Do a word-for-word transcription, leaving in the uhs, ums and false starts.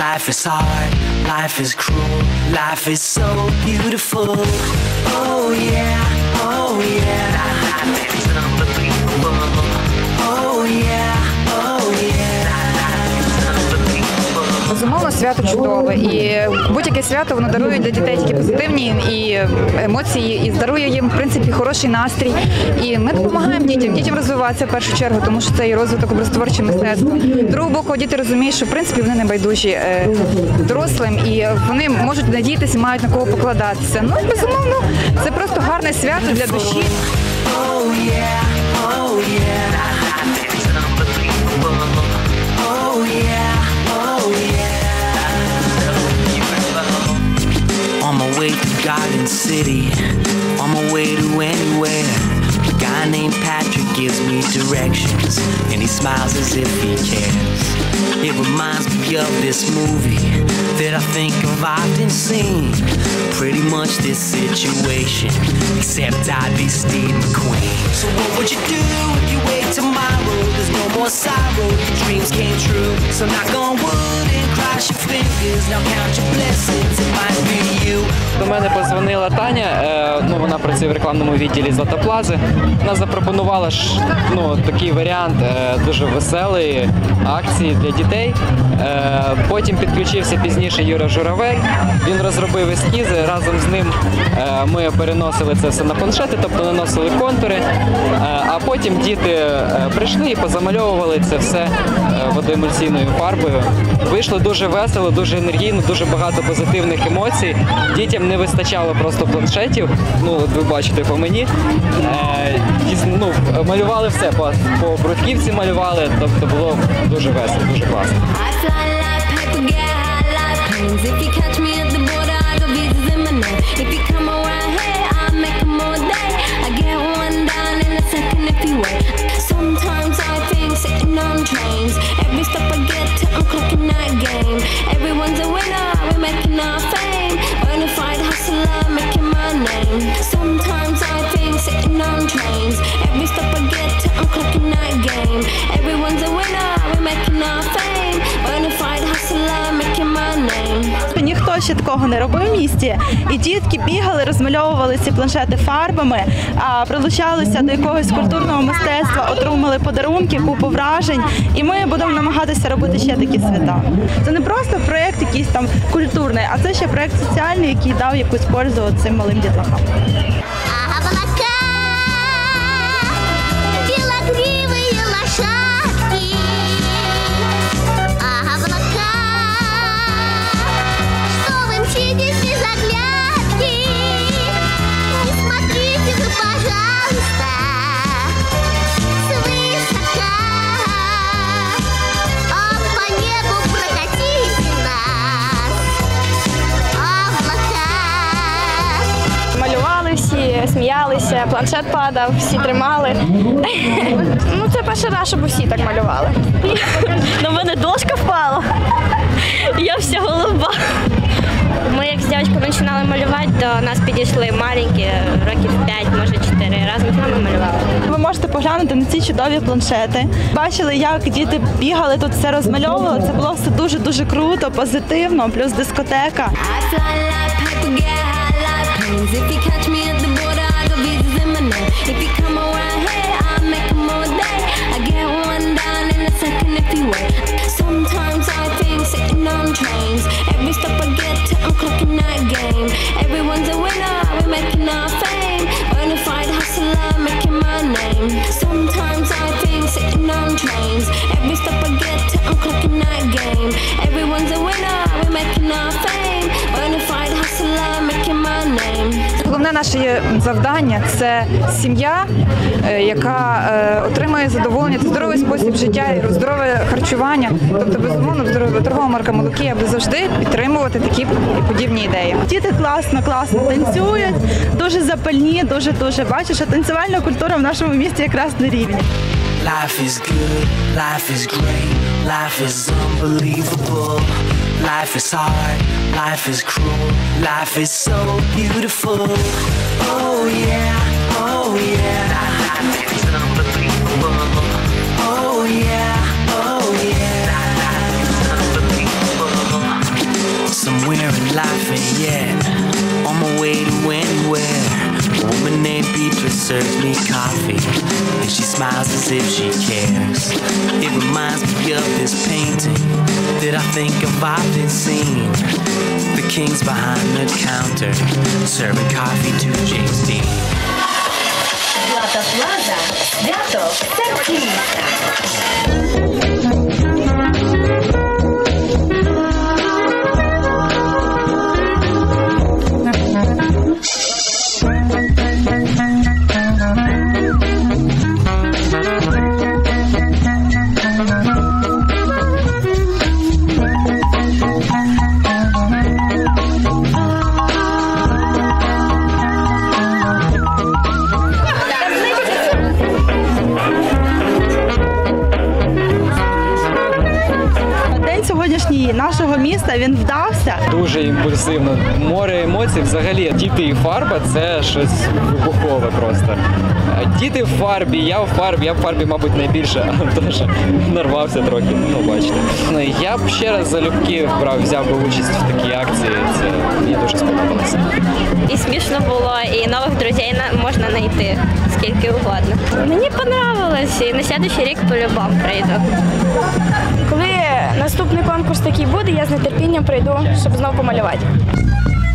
Life is hard, life is cruel, life is so beautiful. Oh yeah, oh yeah, life is unbelievable. Oh yeah, oh yeah, life is unbelievable. Безумовно, свято чудове, і будь-яке свято воно дарує для дітей тільки позитивні і емоції, і дарує їм, в принципі, хороший настрій. І ми допомагаємо дітям, дітям розвиватися в першу чергу, тому що це і розвиток образотворчого мистецтва. З другого боку, діти розуміють, що, в принципі, вони не байдужі дорослим, і вони можуть надіятися, мають на кого покладатися. Ну і, безумовно, це просто гарне свято для душі. On my way to Garden City, on my way to anywhere. A guy named Patrick gives me directions, and he smiles as if he cares. It reminds me of this movie that I think I've often seen. Pretty much this situation, except I'd be Steve McQueen. So what would you do if you wait tomorrow? There's no more sorrow, your dreams came true. So knock on wood and cross your fingers. Now count your blessings, it might be you. До мене подзвонила Таня, ну, вона працює в рекламному відділі Златоплази. Вона запропонувала ну, такий варіант дуже веселої акції для дітей. Потім підключився пізніше Юра Журавель, він розробив ескізи, разом з ним ми переносили це все на планшети, тобто наносили контури, а потім діти прийшли і позамальовували це все водоемульсійною фарбою. Вийшло дуже весело, дуже енергійно, дуже багато позитивних емоцій. Дітям не вистачало просто планшетів, ну, ви бачите по мені. Ну, малювали все, по, по брутківці малювали, тобто було дуже весело, дуже класно. Sometimes I think sitting on trains. Every step I get to, I'm clocking that game. Everyone's a winner, we're making our fame. Bonafide hustler, making my name. Ніхто ще такого не робив в місті, і дітки бігали, розмальовували ці планшети фарбами, а прилучалися до якогось культурного мистецтва, отримали подарунки, купу вражень, і ми будемо намагатися робити ще такі свята. Це не просто проєкт якийсь там культурний, а це ще проєкт соціальний, який дав якусь пользу цим малим дітлахам. Сміялися, планшет падав, всі тримали. Ну, це перший раз, щоб усі так малювали. На мене дошка впала, я вся голуба. Ми, як з дівчинкою починали малювати, до нас підійшли маленькі, років п'ять, може чотири, разом з нами малювали. Ви можете поглянути на ці чудові планшети. Бачили, як діти бігали, тут все розмальовували. Це було все дуже-дуже круто, позитивно, плюс дискотека. If you catch me at the border, I got visas in my name. If you come around here, I'll make them all day. I get one down in a second if you wait. Sometimes I think sitting on trains. Every step I get to, I'm clocking that game. Everyone's a winner, we're making our fame. Bonafide hustler, making my name. Sometimes I think sitting on trains. Every step I get to, I'm clocking that game. Everyone's a winner, we're making our fame. Bonafide hustler, making my name. Головне наше завдання – це сім'я, яка отримує задоволення, це здоровий спосіб життя і здорове харчування. Тобто, безумовно, торгова марка «Молокія» буде завжди підтримувати такі подібні ідеї. Діти класно, класно танцюють, дуже запальні, дуже-дуже. Бачиш, що танцювальна культура в нашому місті якраз на рівні. Life is good, life is great, life is unbelievable. Life is hard, life is cruel, life is so beautiful. Oh yeah, oh yeah, life is unbelievable. Oh yeah, oh yeah, life is unbelievable. smiles as if she cares. It reminds me of this painting that I think I've often seen. The king's behind the counter, serving coffee to James Dean. Злата Плаза. Свято в серці міста. День сьогоднішній нашого міста, він вдався. Дуже імпульсивно. Море емоцій взагалі. Діти і фарба це щось вибухове просто. Діти в фарбі, я в фарбі, я в фарбі, мабуть, найбільше, тож нарвався трохи, ну бачите. Ну, я б ще раз залюбки брав, взяв би участь в такій акції, це мені дуже сподобалося. І смішно було, і нових друзей на- можна знайти скільки угодно. Мені понравилось, і на слідуючий рік по-любому прийду. Коли наступний конкурс такий буде, я з нетерпінням прийду, щоб знову помалювати.